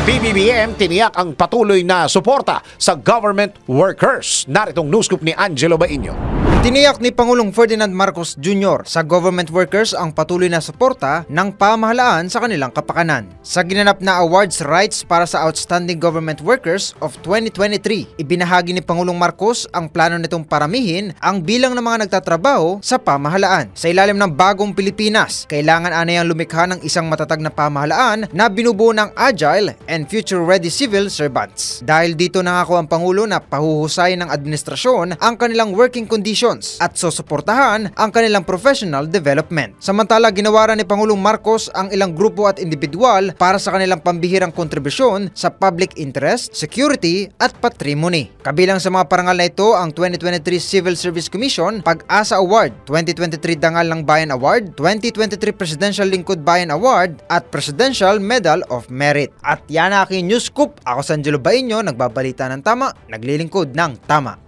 PBBM tiniyak ang patuloy na suporta sa government workers. Naritong news scoop ni Angelo Bainio. Tiniyak ni Pangulong Ferdinand Marcos Jr. sa government workers ang patuloy na suporta ng pamahalaan sa kanilang kapakanan. Sa ginanap na awards rights para sa Outstanding Government Workers of 2023, ibinahagi ni Pangulong Marcos ang plano nitong paramihin ang bilang ng mga nagtatrabaho sa pamahalaan. Sa ilalim ng bagong Pilipinas, kailangan anayang lumikha ng isang matatag na pamahalaan na binubuo ng agile and future-ready civil servants. Dahil dito nangako ang Pangulo na pahuhusayin ng administrasyon ang kanilang working conditions at susuportahan ang kanilang professional development. Samantala, ginawaran ni Pangulong Marcos ang ilang grupo at individual para sa kanilang pambihirang kontribusyon sa public interest, security at patrimony. Kabilang sa mga parangal na ito ang 2023 Civil Service Commission Pag-asa Award, 2023 Dangal ng Bayan Award, 2023 Presidential Lingkod Bayan Award at Presidential Medal of Merit. At yan ang aking news scoop. Ako si Angelo Bainio, nagbabalita ng tama, naglilingkod ng tama.